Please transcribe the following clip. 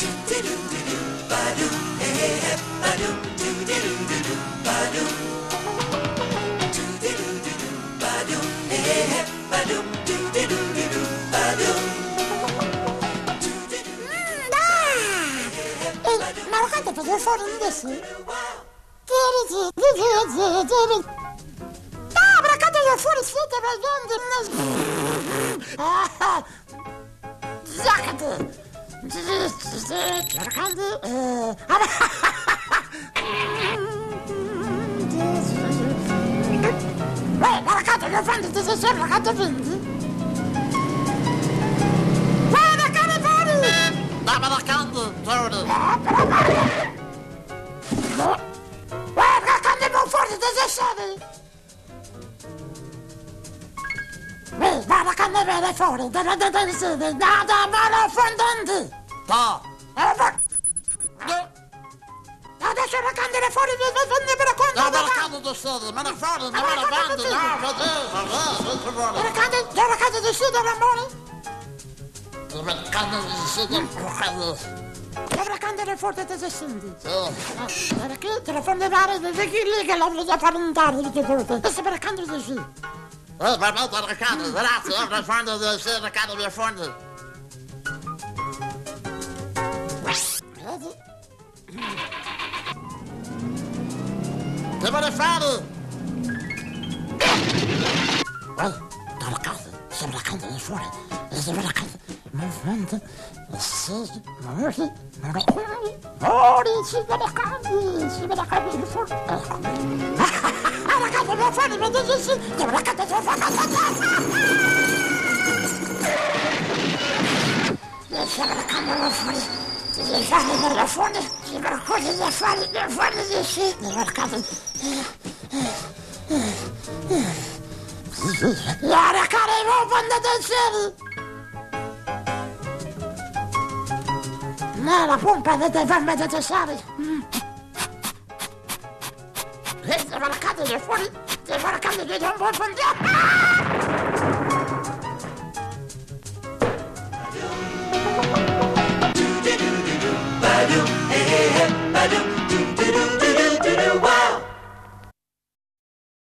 Ma lo canta per fuori adesso? Ma lo canta fuori siete Guarda che ne viene fuori dalla detenzione, nada male fondente! No! Adesso la candela fuori, ne me la conto! No, me la canto da sede, me la fuori, non me la vendo, no, la candela di sede, l'amore? Me la canto di sede, la candela fuori da sede? Sì. Perché te la fanno dare, perché lì che la voglio fare un dare, adesso me la candela di sede. Per me te la canto, grazie, la fanno di sede, la canto di fondo. Che me ne fare? Dalla casa, se me la candela di fuori, se me la candela, non fende, se muori, se me la candela di fuori, ecco. La candela di fuori, mi dici sì, se me la candela di fuori, se me la candela di fuori, se fare della fuori, se me la cosa da fare, da fuori di sì, se me la candela. La carico quando te siedi! No, la pompa deve farmi necessario! Se me la candela di fuori, se me la candela di un po'